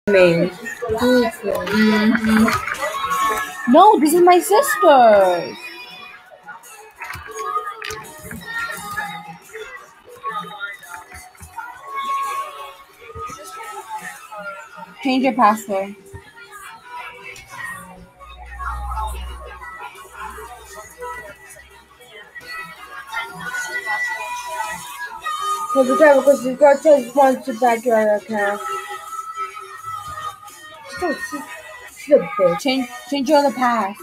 Main. No, this is my sister. Change your password. Because you got to want to back your account. Oh, she's a bitch. Change your other pass.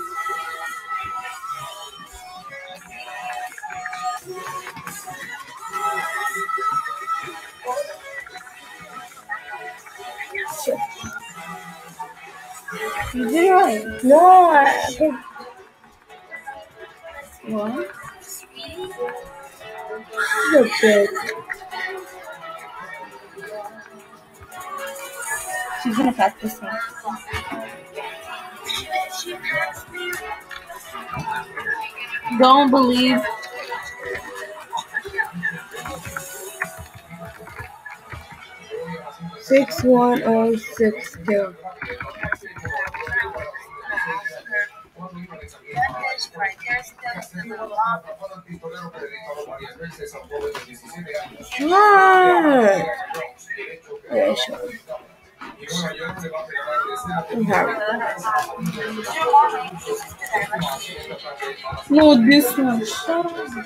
You did it right. No, I can. What? She's a bitch. She's gonna pass this one. Don't believe. Six 1062. Ah. Yeah, sure. No, this one. Shut up.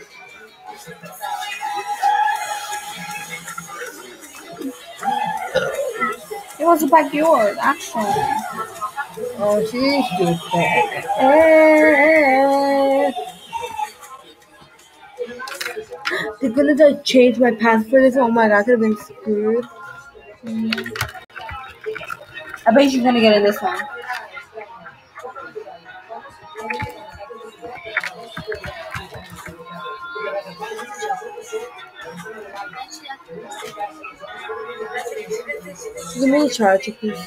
It was a backyard, actually. Oh, she's stupid. They're gonna like, change my password. Oh my god, I could have been screwed. I bet she's gonna get in this one. Give me a charger, please.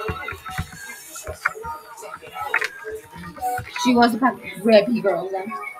She wants to pack Red P girls then.